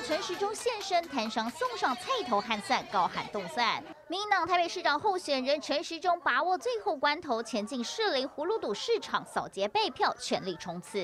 陈时中现身，摊上送上菜头和蒜，高喊动算。民进党台北市长候选人陈时中把握最后关头，前进士林葫芦堵市场扫街备票，全力冲刺。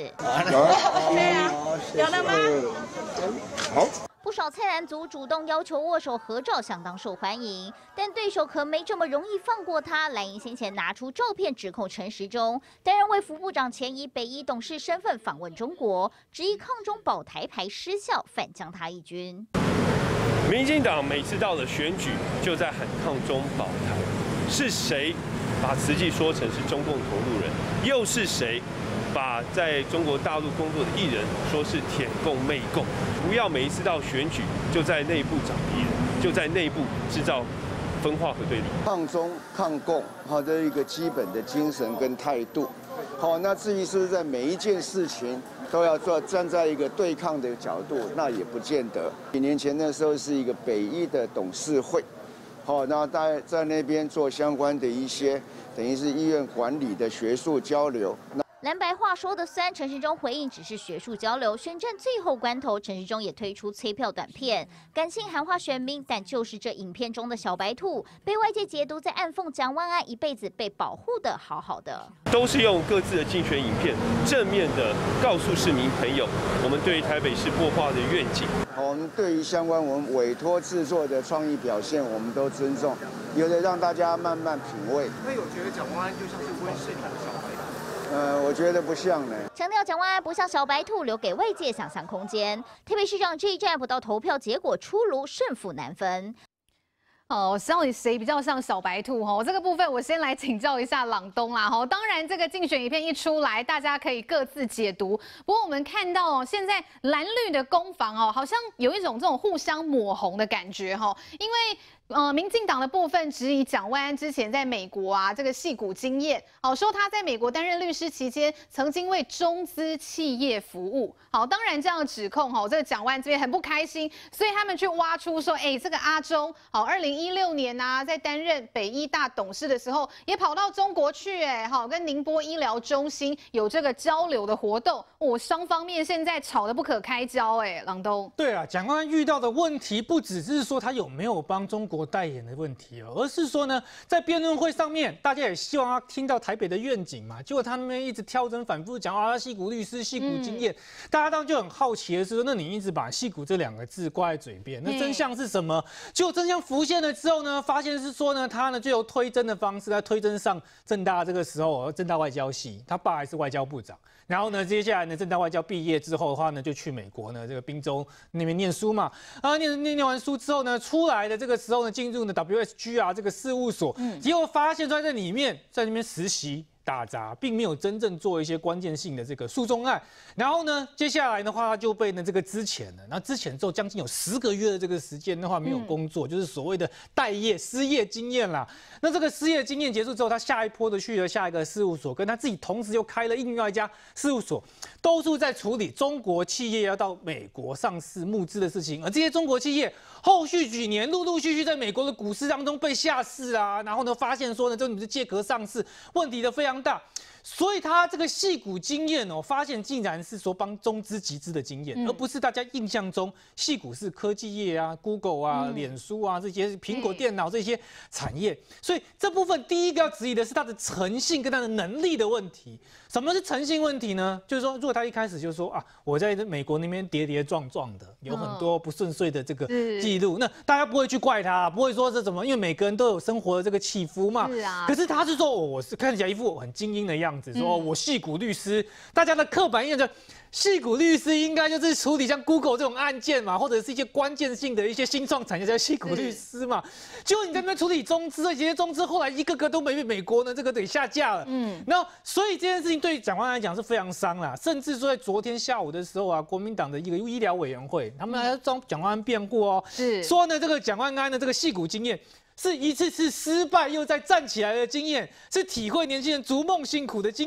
有了吗？好。 不少菜篮族主动要求握手合照，相当受欢迎。但对手可没这么容易放过他。蓝营先前拿出照片指控陈时中担任卫福部长前，以北医董事身份访问中国，质疑抗中保台牌失效，反将他一军。 民进党每次到了选举，就在喊抗中保台，是谁把慈济说成是中共同路人？又是谁？ 把在中国大陆工作的艺人说是舔共媚共，不要每一次到选举就在内部找敌人，就在内部制造分化和对立。 抗中抗共，好的一个基本的精神跟态度。好，那至于是不是在每一件事情都要站在一个对抗的角度，那也不见得。几年前那时候是一个北医的董事会，好，那在那边做相关的一些等于是医院管理的学术交流。 蓝白话说的酸，陈时中回应只是学术交流。选战最后关头，陈时中也推出催票短片，感性喊话选民。但就是这影片中的小白兔，被外界解读在暗讽蒋万安一辈子被保护的好好的。 都是用各自的竞选影片，正面的告诉市民朋友，我们对于台北市擘画的愿景。 好，我们对于相关我们委托制作的创意表现，我们都尊重，有的让大家慢慢品味。 那有觉得蒋万安就像是温室里的小白兔？ 我觉得不像呢。 强调蒋万安不像小白兔，留给外界想象空间。台北市长这一战不到投票结果出炉，胜负难分。 哦，到底谁比较像小白兔？哈，这个部分我先来请教一下朗东啦。哈，当然这个竞选影片一出来，大家可以各自解读。不过我们看到哦，现在蓝绿的攻防哦，好像有一种这种互相抹红的感觉哈，因为。 民进党的部分质疑蒋万安之前在美国啊这个矽谷经验，好说他在美国担任律师期间曾经为中资企业服务。好，当然这样的指控哈，这个蒋万安这边很不开心，所以他们去挖出说，这个阿中好，2016年啊在担任北医大董事的时候，也跑到中国去，好跟宁波医疗中心有这个交流的活动。双方面现在吵得不可开交，朗东。 对啊，蒋万安遇到的问题不只是说他有没有帮中国 代言的问题哦，而是说呢，在辩论会上面，大家也希望他听到台北的愿景嘛，结果他那边一直挑针反复讲啊，矽谷律师、矽谷经验，大家当然就很好奇的是说，那你一直把矽谷这2个字挂在嘴边，那真相是什么？结果真相浮现了之后呢，发现是说呢，他呢就由推甄的方式来推甄上政大，这个时候政大外交系，他爸还是外交部长。 然后呢，接下来呢，政大外交毕业之后的话呢，就去美国呢，这个宾州那边念书嘛。啊，念完书之后呢，出来的这个时候呢，进入呢 WSG 这个事务所，结果发现在这里面，在那边实习。 打杂，并没有真正做一些关键性的这个诉讼案。然后呢，接下来的话他就被呢这个资遣了。然后资遣之后，将近有10个月的这个时间的话没有工作，就是所谓的待业失业经验啦。那这个失业经验结束之后，他下一波的去了下一个事务所，跟他自己同时又开了另外一家事务所，都是在处理中国企业要到美国上市募资的事情。而这些中国企业后续几年陆陆续续在美国的股市当中被下市啊，然后呢发现说呢，这你们是借壳上市，问题的非常大。 所以他这个矽谷经验哦，发现竟然是说帮中资集资的经验，而不是大家印象中矽谷是科技业啊、Google 啊、脸书啊这些苹果电脑这些产业。所以这部分第一个要质疑的是他的诚信跟他的能力的问题。什么是诚信问题呢？就是说，如果他一开始就说啊，我在美国那边跌跌撞撞的，有很多不顺遂的这个记录，那大家不会去怪他，不会说是怎么，因为每个人都有生活的这个起伏嘛。是啊。可是他是说，我是看起来一副很精英的样子，说我矽谷律师，大家的刻板印象就。 矽谷律师应该就是处理像 Google 这种案件嘛，或者是一些关键性的一些新创产业叫矽谷律师嘛。结果你在那边处理中资，这些中资后来一个个都被美国呢这个给下架了。然后所以这件事情对蒋万安来讲是非常伤啦，甚至说在昨天下午的时候啊，国民党的一个医疗委员会，他们还帮蒋万安辩护哦，说呢这个蒋万安的这个矽谷经验。 是一次次失败又再站起来的经验，是体会年轻人逐梦辛苦的经验。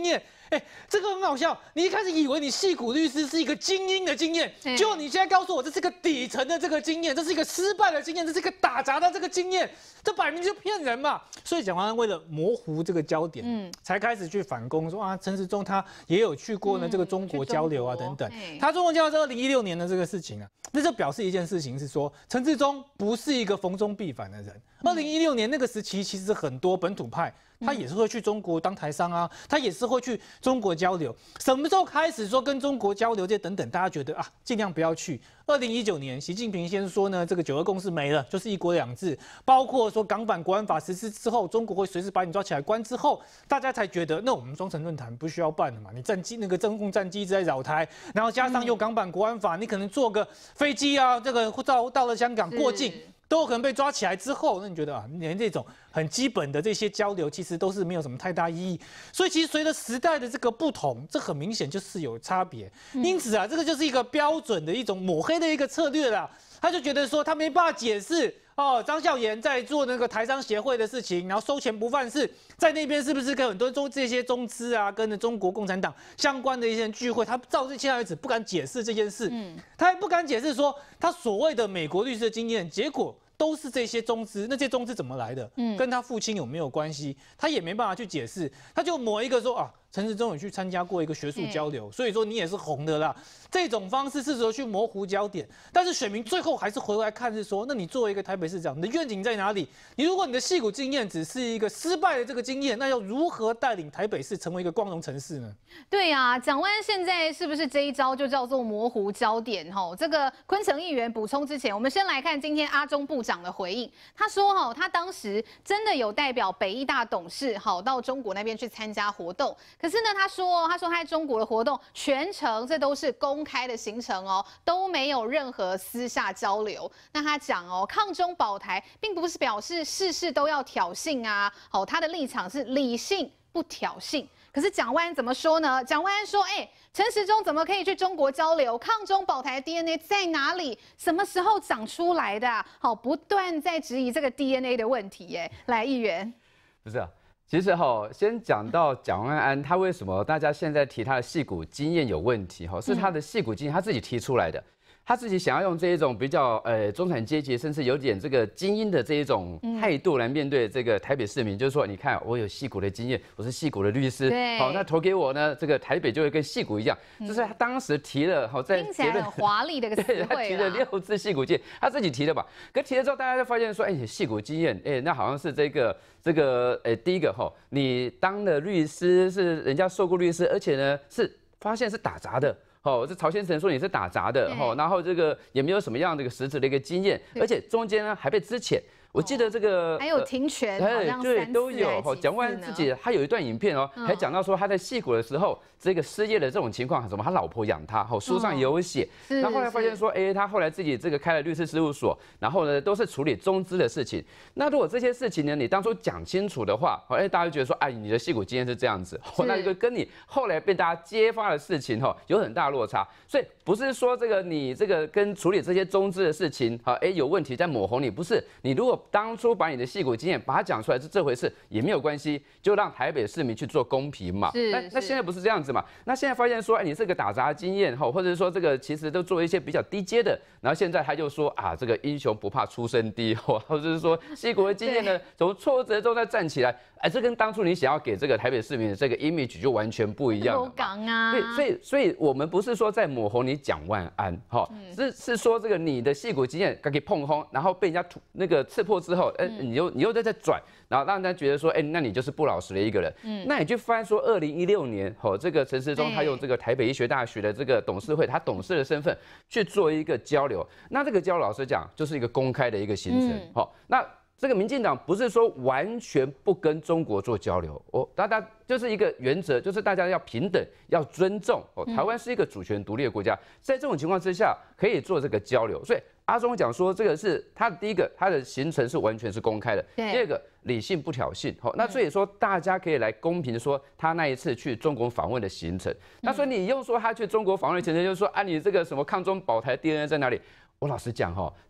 这个很好笑。你一开始以为你矽谷律师是一个精英的经验，结果你现在告诉我这是个底层的这个经验，这是一个失败的经验，这是一个打杂的这个经验，这摆明就骗人嘛。所以蒋万安为了模糊这个焦点，才开始去反攻说啊，陈时中他也有去过呢这个中国交流啊等等。他中国交流是2016年的这个事情啊，那就表示一件事情是说，陈时中不是一个逢中必反的人。2016年那个时期，其实很多本土派。他也是会去中国当台商啊，他也是会去中国交流。什么时候开始说跟中国交流这等等，大家觉得啊，尽量不要去。2019年，习近平先说呢，这个9·2共识没了，就是1国2制，包括说港版国安法实施之后，中国会随时把你抓起来关之后，大家才觉得，那我们双城论坛不需要办了嘛？你战机那个中共战机一直在扰台，然后加上又港版国安法，你可能坐个飞机啊，这个到了香港过境。都有可能被抓起来之后，那你觉得啊，连这种很基本的这些交流，其实都是没有什么太大意义。所以其实随着时代的这个不同，这很明显就是有差别。因此啊，这个就是一个标准的一种抹黑的一个策略啦。他就觉得说他没办法解释哦，张孝严在做那个台商协会的事情，然后收钱不犯事，在那边是不是跟很多这些中资啊，跟中国共产党相关的一些聚会，他到现在为止不敢解释这件事，他还不敢解释说他所谓的美国律师的经验，结果都是这些中资，那这些中资怎么来的？跟他父亲有没有关系？他也没办法去解释，他就抹一个说啊，陈时中有去参加过一个学术交流，所以说你也是红的啦。这种方式试着去模糊焦点，但是选民最后还是回来看是说，那你作为一个台北市长，你的愿景在哪里？如果你的矽谷经验只是一个失败的这个经验，那要如何带领台北市成为一个光荣城市呢？ 对啊，蒋万安现在是不是这一招就叫做模糊焦点？这个昆城议员补充之前，我们先来看今天阿中部长的回应。他说他当时真的有代表北医大董事到中国那边去参加活动，可是呢，他说他在中国的活动全程这都是公开的行程都没有任何私下交流。那他讲抗中保台并不是表示事事都要挑衅啊，他的立场是理性不挑衅。可是蒋万安怎么说呢？蒋万安说，陈时中怎么可以去中国交流？抗中保台 DNA 在哪里？什么时候长出来的啊？不断在质疑这个 DNA 的问题耶。来，议员， 不是啊。其实先讲到蒋万安，他为什么大家现在提他的矽谷经验有问题？是他的矽谷经验他自己提出来的，他自己想要用这一种比较中产阶级，甚至有点这个精英的这一种态度来面对这个台北市民，就是说，你看我有矽谷的经验，我是矽谷的律师，好，那投给我呢，这个台北就会跟矽谷一样。这是他当时提了，在听起来很华丽的一个词汇， 他提了6字矽谷经验，他自己提的吧？可提了之后，大家就发现说，矽谷经验，那好像是这个第一个你当了律师是人家受过律师，而且呢是发现是打杂的。这曹先生说你是打杂的，然后这个也没有什么样的一个实质的一个经验，而且中间呢还被资遣。我记得这个还有停权， 对，都有。蒋万安自己他有一段影片还讲到说他在矽谷的时候，这个失业的这种情况，什么他老婆养他，书上也有写。那后来发现说，他后来自己这个开了律师事务所，然后呢都是处理中资的事情。那如果这些事情呢，你当初讲清楚的话，大家就觉得说，你的矽谷经验是这样子，那就跟你后来被大家揭发的事情有很大落差。所以不是说这个你这个跟处理这些中资的事情有问题在抹红你，不是。你如果当初把你的矽谷经验把它讲出来是这回事也没有关系，就让台北市民去做公平嘛。那现在不是这样子嘛？那现在发现说，你这个打杂经验或者是说这个其实都做一些比较低阶的，然后现在他就说这个英雄不怕出身低，或者是说矽谷的经验呢，从挫折中再站起来，这跟当初你想要给这个台北市民的这个 image 就完全不一样了嘛。所以我们不是说在抹红你蒋万安，是说这个你的矽谷经验给碰轰，然后被人家那个刺破之后，你又在转，然后让人家觉得说，那你就是不老实的一个人。那你就发现说，2016年这个陈时中他用这个台北医学大学的这个董事会，他董事的身份去做一个交流，那这个交流老实讲就是一个公开的一个行程。那这个民进党不是说完全不跟中国做交流，大家就是一个原则，就是大家要平等，要尊重。台湾是一个主权独立的国家，在这种情况之下可以做这个交流。所以阿中讲说，这个是他的第一个，他的行程是完全是公开的。第二个，理性不挑衅。那所以说大家可以来公平说他那一次去中国访问的行程。那所以你用说他去中国访问的行程，就是说你这个什么抗中保台 DNA 在哪里？我老实讲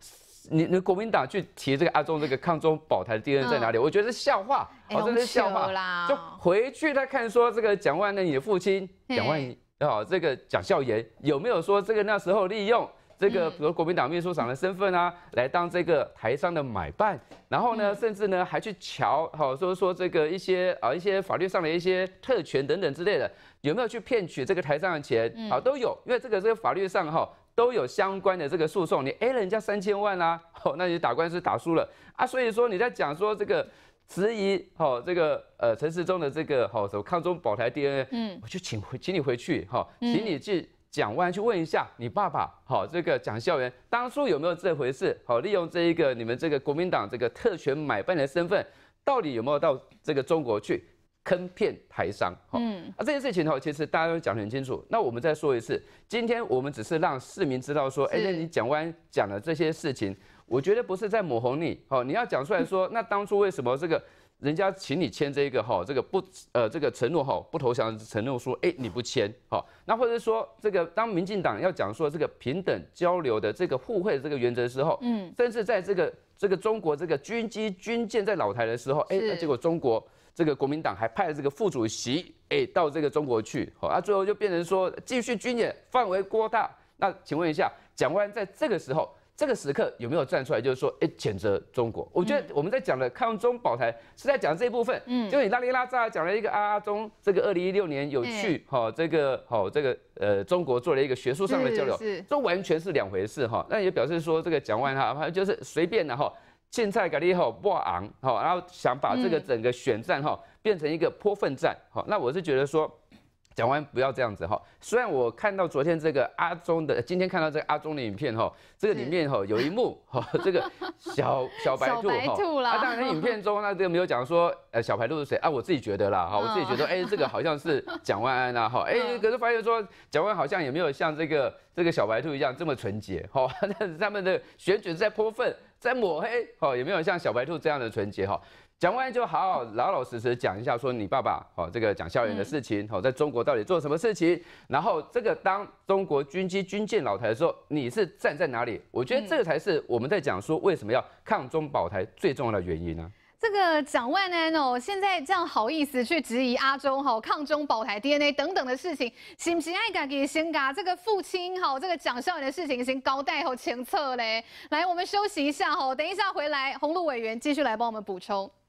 你国民党去提这个阿中这个抗中保台的敌人在哪里？我觉得是笑话，真的是笑话啦。就回去再看说这个蒋万安你的父亲蒋万这个蒋孝严有没有说这个那时候利用这个比如国民党秘书长的身份啊，来当这个台商的买办，然后呢，甚至呢还去瞧说这个一些法律上的一些特权等等之类的，有没有去骗取这个台商的钱？都有，因为这个法律上都有相关的这个诉讼，你 A 了人家3000万啊，那你打官司打输了啊，所以说你在讲说这个质疑这个陈时中的这个什么抗中保台 DNA， 我就请你回去请你去蒋万安去问一下你爸爸这个蒋孝严当初有没有这回事？利用这一个你们这个国民党这个特权买办的身份，到底有没有到这个中国去坑骗台商？这件事情其实大家都讲得很清楚。那我们再说一次，今天我们只是让市民知道说，那你蒋万安讲的这些事情，我觉得不是在抹红你，你要讲出来说，那当初为什么这个人家请你签这个这个承诺不投降的承诺书，你不签那或者说这个当民进党要讲说这个平等交流的这个互惠的这个原则的时候，甚至在这个中国这个军机军舰在老台的时候，结果中国这个国民党还派了这个副主席到这个中国去，最后就变成说继续军演范围扩大。那请问一下，蒋万安在这个时候这个时刻有没有站出来，就是说，谴责中国？我觉得我们在讲的抗中保台是在讲这一部分，就你拉里拉扎讲了一个阿中，这个2016年有去这个中国做了一个学术上的交流，这完全是两回事那也表示说这个蒋万安他就是随便的凊彩给你不昂然后想把这个整个选战变成一个泼粪战那我是觉得说。蒋万安不要这样子虽然我看到昨天这个阿中的，今天看到这个阿中的影片这个里面有一幕这个小白兔啦，当然影片中这个没有讲说小白兔是谁我自己觉得啦我自己觉得这个好像是蒋万安啊可是发现说蒋万安好像也没有像这个小白兔一样这么纯洁他们的选举在泼粪在抹黑也没有像小白兔这样的纯洁蒋万安就好老老实实讲一下，说你爸爸这个蒋孝严的事情在中国到底做什么事情，然后这个当中国军机军舰老台的时候，你是站在哪里？我觉得这个才是我们在讲说为什么要抗中保台最重要的原因呢。 这个蒋万安现在这样好意思去质疑阿中抗中保台 DNA 等等的事情，是不是爱家己先把这个父亲这个蒋孝严的事情先交代清楚嘞？来，我们休息一下等一下回来，洪路委员继续来帮我们补充。